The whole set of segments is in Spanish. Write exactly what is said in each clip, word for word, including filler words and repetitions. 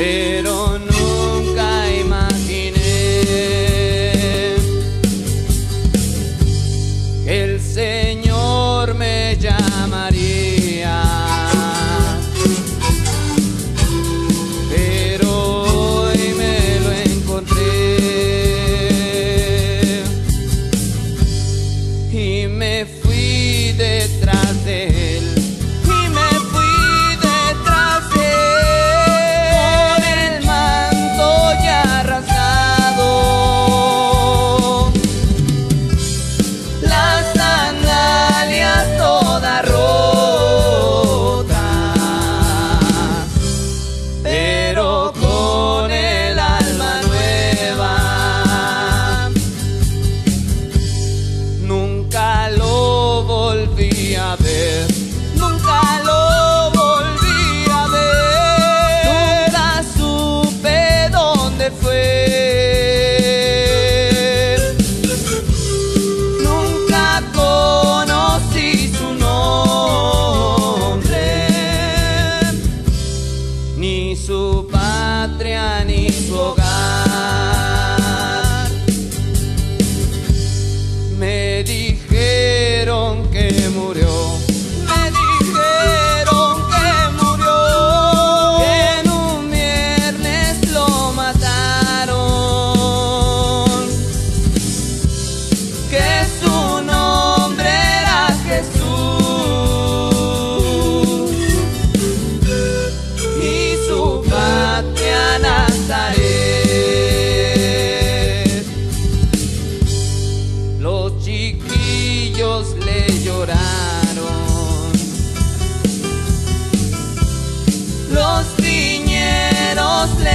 pero nunca imaginé que el Señor me llamaría. Pero hoy me lo encontré y me fui detrás de Él. Nunca lo volví a ver, nunca lo volví a ver, nunca supe dónde fue, nunca conocí su nombre, ni su patria ni su hogar. Me dijeron que murió, me dijeron que murió, que en un viernes lo mataron, que su nombre era Jesús y su patria Nazaret. Los chiquillos le lloraron, los viñeros le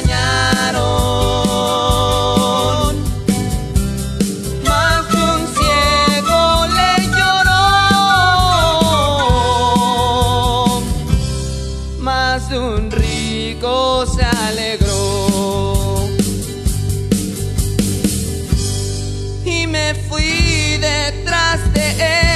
extrañaron, más de un ciego le lloró, más de un rico se alegró. Y me fui detrás de Él.